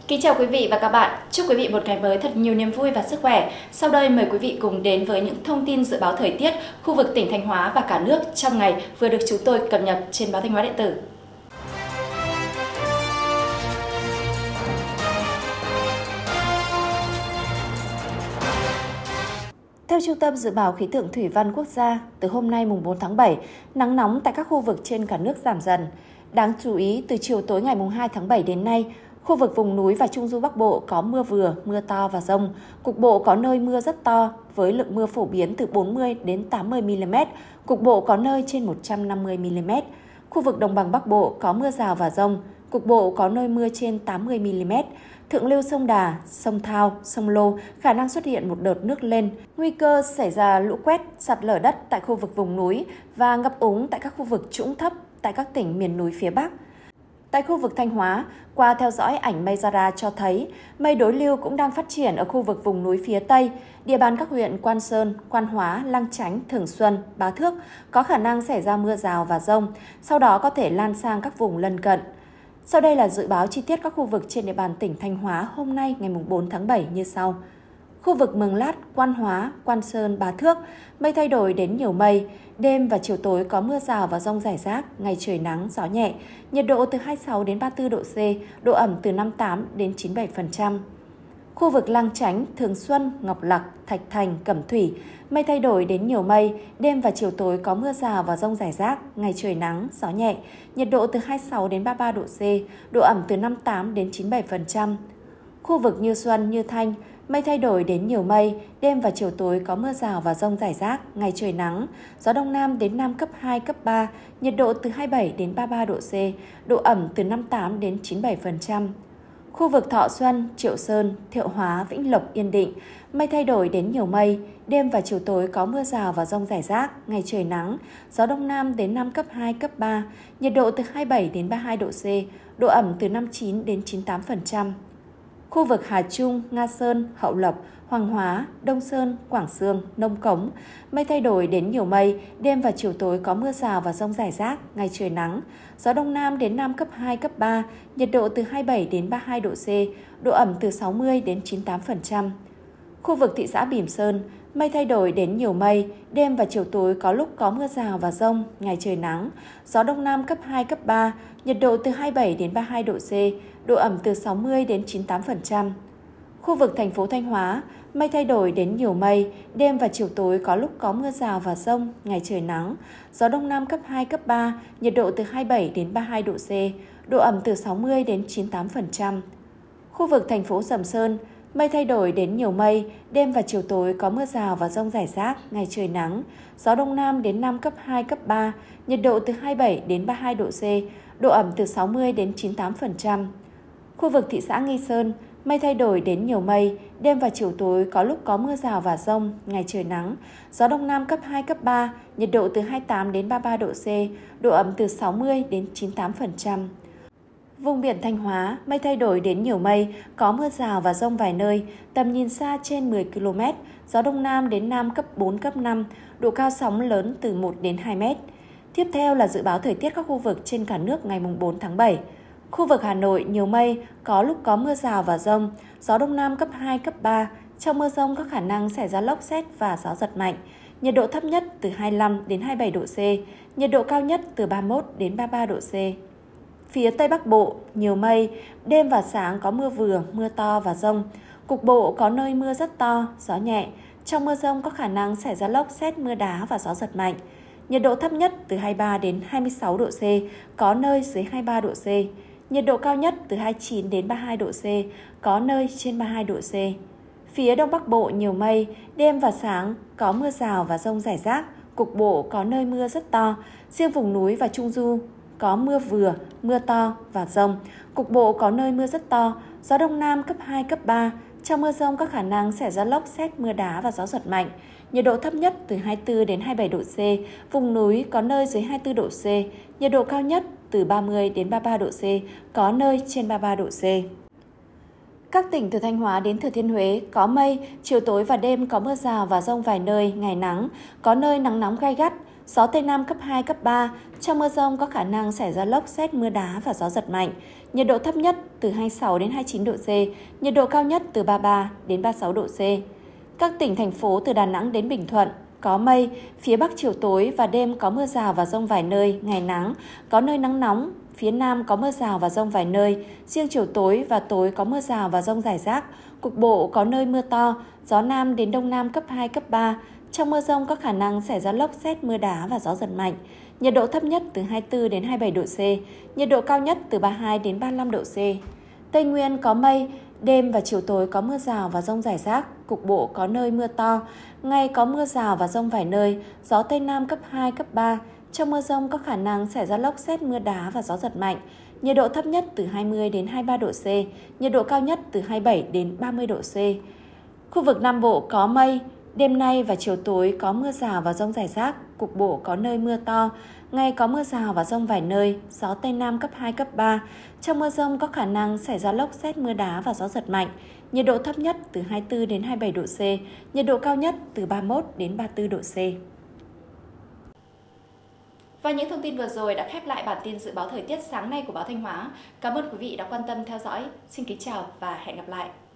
Kính chào quý vị và các bạn. Chúc quý vị một ngày mới thật nhiều niềm vui và sức khỏe. Sau đây mời quý vị cùng đến với những thông tin dự báo thời tiết khu vực tỉnh Thanh Hóa và cả nước trong ngày vừa được chúng tôi cập nhật trên báo Thanh Hóa điện tử. Theo Trung tâm Dự báo Khí tượng Thủy văn Quốc gia, từ hôm nay mùng 4 tháng 7, nắng nóng tại các khu vực trên cả nước giảm dần. Đáng chú ý, từ chiều tối ngày mùng 2 tháng 7 đến nay, khu vực vùng núi và Trung du Bắc Bộ có mưa vừa, mưa to và dông. Cục bộ có nơi mưa rất to, với lượng mưa phổ biến từ 40 đến 80 mm, cục bộ có nơi trên 150 mm. Khu vực Đồng bằng Bắc Bộ có mưa rào và dông, cục bộ có nơi mưa trên 80 mm. Thượng lưu sông Đà, sông Thao, sông Lô khả năng xuất hiện một đợt nước lên, nguy cơ xảy ra lũ quét, sạt lở đất tại khu vực vùng núi và ngập úng tại các khu vực trũng thấp tại các tỉnh miền núi phía Bắc. Tại khu vực Thanh Hóa, qua theo dõi ảnh mây radar cho thấy mây đối lưu cũng đang phát triển ở khu vực vùng núi phía Tây, địa bàn các huyện Quan Sơn, Quan Hóa, Lang Chánh, Thường Xuân, Bá Thước có khả năng xảy ra mưa rào và dông, sau đó có thể lan sang các vùng lân cận. Sau đây là dự báo chi tiết các khu vực trên địa bàn tỉnh Thanh Hóa hôm nay ngày 4 tháng 7 như sau. Khu vực Mường Lát, Quan Hóa, Quan Sơn, Bá Thước, mây thay đổi đến nhiều mây, đêm và chiều tối có mưa rào và dông rải rác, ngày trời nắng, gió nhẹ, nhiệt độ từ 26 đến 34 độ C, độ ẩm từ 58 đến 97%. Khu vực Lang Chánh, Thường Xuân, Ngọc Lặc, Thạch Thành, Cẩm Thủy, mây thay đổi đến nhiều mây, đêm và chiều tối có mưa rào và dông rải rác, ngày trời nắng, gió nhẹ, nhiệt độ từ 26 đến 33 độ C, độ ẩm từ 58 đến 97%. Khu vực Như Xuân, Như Thanh, mây thay đổi đến nhiều mây, đêm và chiều tối có mưa rào và dông rải rác, ngày trời nắng, gió Đông Nam đến Nam cấp 2, cấp 3, nhiệt độ từ 27 đến 33 độ C, độ ẩm từ 58 đến 97%. Khu vực Thọ Xuân, Triệu Sơn, Thiệu Hóa, Vĩnh Lộc, Yên Định, mây thay đổi đến nhiều mây, đêm và chiều tối có mưa rào và dông rải rác, ngày trời nắng, gió Đông Nam đến Nam cấp 2, cấp 3, nhiệt độ từ 27 đến 32 độ C, độ ẩm từ 59 đến 98%. Khu vực Hà Trung, Nga Sơn, Hậu Lộc, Hoàng Hóa, Đông Sơn, Quảng Xương, Nông Cống, mây thay đổi đến nhiều mây, đêm và chiều tối có mưa rào và dông rải rác, ngày trời nắng, gió Đông Nam đến Nam cấp 2, cấp 3, nhiệt độ từ 27 đến 32 độ C, độ ẩm từ 60 đến 98%. Khu vực thị xã Bỉm Sơn, mây thay đổi đến nhiều mây, đêm và chiều tối có lúc có mưa rào và dông, ngày trời nắng, gió Đông Nam cấp 2, cấp 3, nhiệt độ từ 27 đến 32 độ C, độ ẩm từ 60 đến 98%. Khu vực thành phố Thanh Hóa, mây thay đổi đến nhiều mây, đêm và chiều tối có lúc có mưa rào và dông, ngày trời nắng, gió Đông Nam cấp 2, cấp 3, nhiệt độ từ 27 đến 32 độ C, độ ẩm từ 60 đến 98%. Khu vực thành phố Sầm Sơn, mây thay đổi đến nhiều mây, đêm và chiều tối có mưa rào và dông rải rác, ngày trời nắng, gió Đông Nam đến Nam cấp 2, cấp 3, nhiệt độ từ 27 đến 32 độ C, độ ẩm từ 60 đến 98%. Khu vực thị xã Nghi Sơn, mây thay đổi đến nhiều mây, đêm và chiều tối có lúc có mưa rào và dông, ngày trời nắng, gió Đông Nam cấp 2, cấp 3, nhiệt độ từ 28 đến 33 độ C, độ ẩm từ 60 đến 98%. Vùng biển Thanh Hóa, mây thay đổi đến nhiều mây, có mưa rào và dông vài nơi, tầm nhìn xa trên 10 km, gió Đông Nam đến Nam cấp 4, cấp 5, độ cao sóng lớn từ 1 đến 2 mét. Tiếp theo là dự báo thời tiết các khu vực trên cả nước ngày 4 tháng 7. Khu vực Hà Nội nhiều mây, có lúc có mưa rào và dông, gió Đông Nam cấp 2, cấp 3. Trong mưa dông có khả năng xảy ra lốc sét và gió giật mạnh. Nhiệt độ thấp nhất từ 25 đến 27 độ C, nhiệt độ cao nhất từ 31 đến 33 độ C. Phía Tây Bắc Bộ, nhiều mây, đêm và sáng có mưa vừa, mưa to và dông. Cục bộ có nơi mưa rất to, gió nhẹ. Trong mưa dông có khả năng xảy ra lốc sét, mưa đá và gió giật mạnh. Nhiệt độ thấp nhất từ 23 đến 26 độ C, có nơi dưới 23 độ C. Nhiệt độ cao nhất từ 29 đến 32 độ C, có nơi trên 32 độ C. Phía Đông Bắc Bộ nhiều mây, đêm và sáng có mưa rào và dông rải rác, cục bộ có nơi mưa rất to. Riêng vùng núi và Trung Du có mưa vừa, mưa to và dông, cục bộ có nơi mưa rất to, gió Đông Nam cấp 2, cấp 3. Trong mưa dông có khả năng xảy ra lốc sét, mưa đá và gió giật mạnh. Nhiệt độ thấp nhất từ 24 đến 27 độ C, vùng núi có nơi dưới 24 độ C, nhiệt độ cao nhất từ 30 đến 33 độ C, có nơi trên 33 độ C. Các tỉnh từ Thanh Hóa đến Thừa Thiên Huế có mây, chiều tối và đêm có mưa rào và dông vài nơi, ngày nắng, có nơi nắng nóng gay gắt, gió Tây Nam cấp 2, cấp 3. Trong mưa dông có khả năng xảy ra lốc, sét, mưa đá và gió giật mạnh. Nhiệt độ thấp nhất từ 26 đến 29 độ C, nhiệt độ cao nhất từ 33 đến 36 độ C. Các tỉnh, thành phố từ Đà Nẵng đến Bình Thuận có mây, phía Bắc chiều tối và đêm có mưa rào và dông vài nơi, ngày nắng, có nơi nắng nóng, phía Nam có mưa rào và dông vài nơi, riêng chiều tối và tối có mưa rào và dông rải rác, cục bộ có nơi mưa to, gió Nam đến Đông Nam cấp 2, cấp 3. Trong mưa dông có khả năng xảy ra lốc, sét, mưa đá và gió giật mạnh. Nhiệt độ thấp nhất từ 24 đến 27 độ C, nhiệt độ cao nhất từ 32 đến 35 độ C. Tây Nguyên có mây, đêm và chiều tối có mưa rào và dông rải rác, cục bộ có nơi mưa to, ngày có mưa rào và dông vài nơi, gió Tây Nam cấp 2, cấp 3. Trong mưa dông có khả năng xảy ra lốc, sét, mưa đá và gió giật mạnh. Nhiệt độ thấp nhất từ 20 đến 23 độ C, nhiệt độ cao nhất từ 27 đến 30 độ C. Khu vực Nam Bộ có mây, đêm nay và chiều tối có mưa rào và dông rải rác, cục bộ có nơi mưa to, ngày có mưa rào và dông vài nơi, gió Tây Nam cấp 2, cấp 3. Trong mưa dông có khả năng xảy ra lốc, sét, mưa đá và gió giật mạnh. Nhiệt độ thấp nhất từ 24 đến 27 độ C, nhiệt độ cao nhất từ 31 đến 34 độ C. Và những thông tin vừa rồi đã khép lại bản tin dự báo thời tiết sáng nay của báo Thanh Hóa. Cảm ơn quý vị đã quan tâm theo dõi. Xin kính chào và hẹn gặp lại.